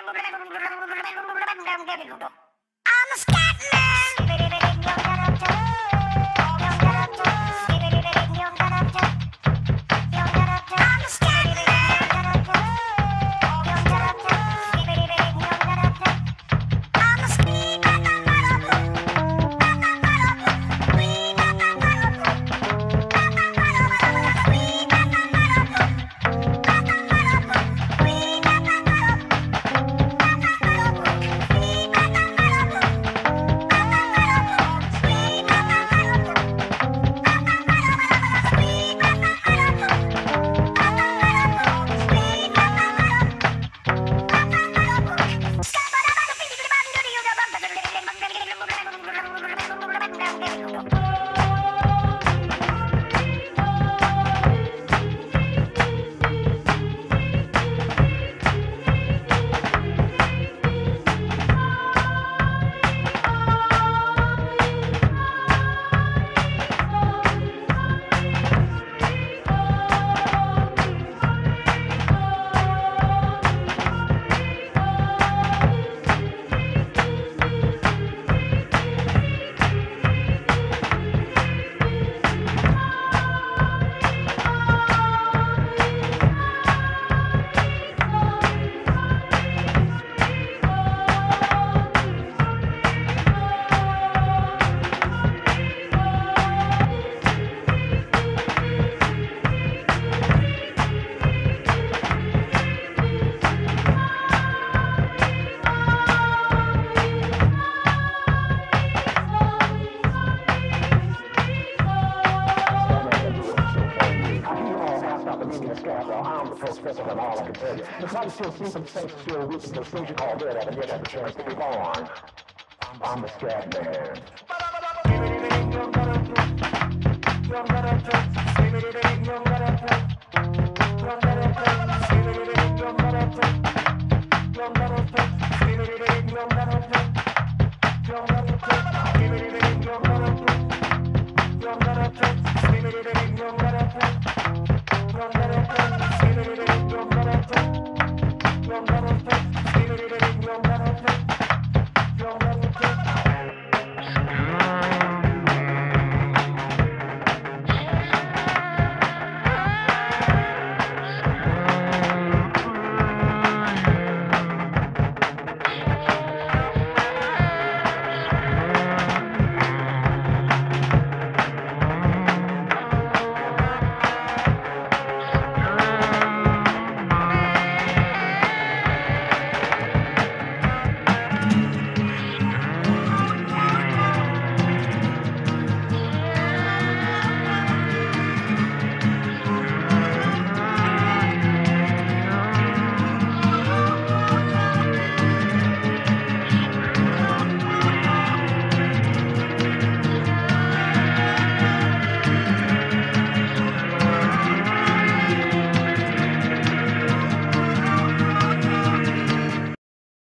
I'm a scat I'm the professor of all I can tell you. The body still seems some things still weak and those things you call dead haven't yet had the chance to be born. I'm the scat man.